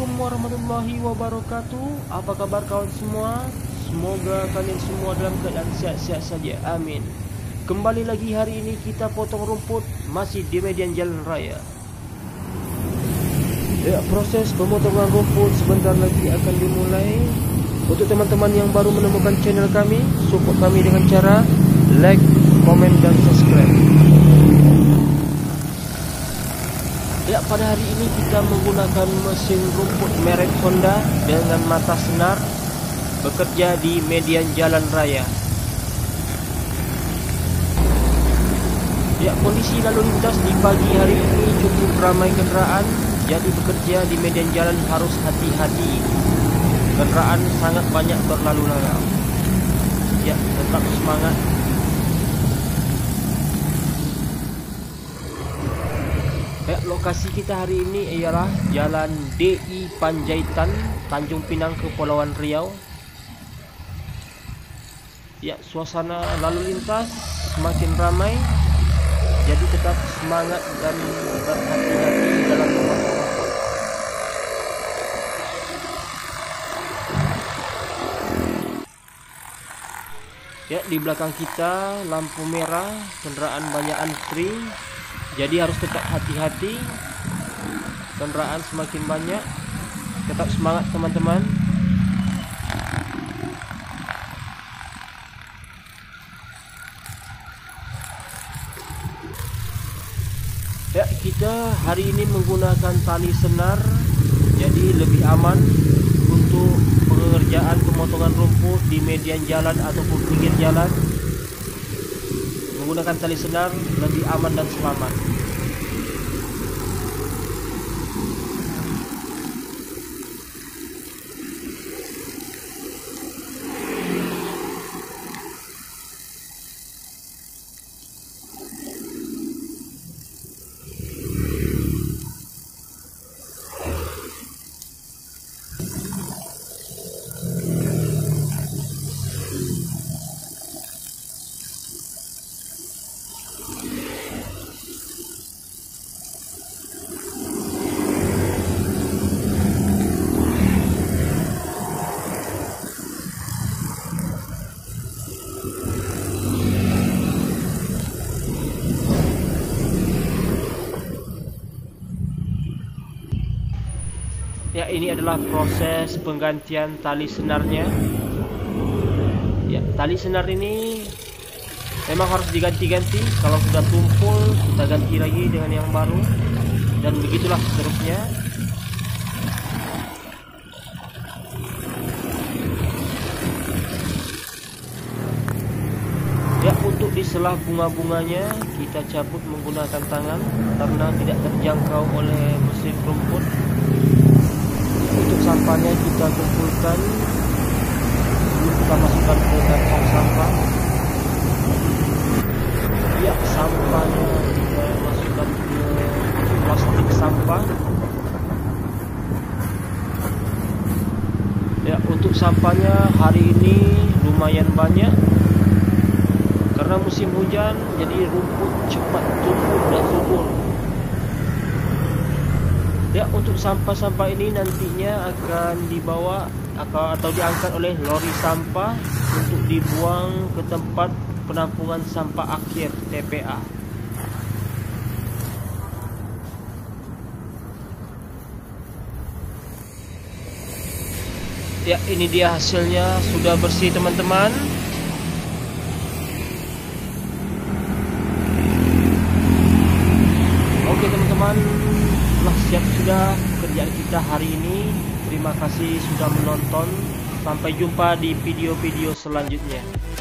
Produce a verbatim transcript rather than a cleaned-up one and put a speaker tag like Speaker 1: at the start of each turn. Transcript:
Speaker 1: Assalamualaikum warahmatullahi wabarakatuh. Apa kabar kawan semua? Semoga kalian semua dalam keadaan sehat-sehat saja. Amin. Kembali lagi hari ini kita potong rumput masih di median jalan raya. Ya, proses pemotongan rumput sebentar lagi akan dimulai. Untuk teman-teman yang baru menemukan channel kami, support kami dengan cara like, komen, dan subscribe. Ya, pada hari ini kita menggunakan mesin rumput merek Honda dengan mata senar, bekerja di median jalan raya. Ya, kondisi lalu lintas di pagi hari ini cukup ramai kendaraan, jadi bekerja di median jalan harus hati-hati. Kendaraan sangat banyak berlalu lalang. Ya, tetap semangat. Ya, lokasi kita hari ini ialah Jalan D I Panjaitan, Tanjung Pinang, Kepulauan Riau. Ya, suasana lalu lintas semakin ramai, jadi tetap semangat dan berhati-hati dalam memotong rumput. Ya, di belakang kita lampu merah, kendaraan banyak antri. Jadi harus tetap hati-hati. Kendaraan semakin banyak. Tetap semangat teman-teman. Ya, kita hari ini menggunakan tali senar, jadi lebih aman untuk pengerjaan pemotongan rumput di median jalan ataupun pinggir jalan. Menggunakan tali senar lebih aman dan selamat. Ya, ini adalah proses penggantian tali senarnya. Ya, tali senar ini memang harus diganti-ganti. Kalau sudah tumpul, kita ganti lagi dengan yang baru, dan begitulah seterusnya. Ya, untuk di sela bunga-bunganya kita cabut menggunakan tangan karena tidak terjangkau oleh mesin rumput. Untuk sampahnya kita kumpulkan, kita masukkan ke kantong sampah. Ya, sampahnya kita masukkan ke plastik sampah. Ya, untuk sampahnya hari ini lumayan banyak karena musim hujan, jadi rumput cepat tumbuh dan subur. Ya, untuk sampah-sampah ini nantinya akan dibawa atau diangkat oleh lori sampah untuk dibuang ke tempat penampungan sampah akhir T P A. Ya, ini dia hasilnya, sudah bersih teman-teman. Oke teman-teman, telah siap sudah pekerjaan kita hari ini. Terima kasih sudah menonton. Sampai jumpa di video-video selanjutnya.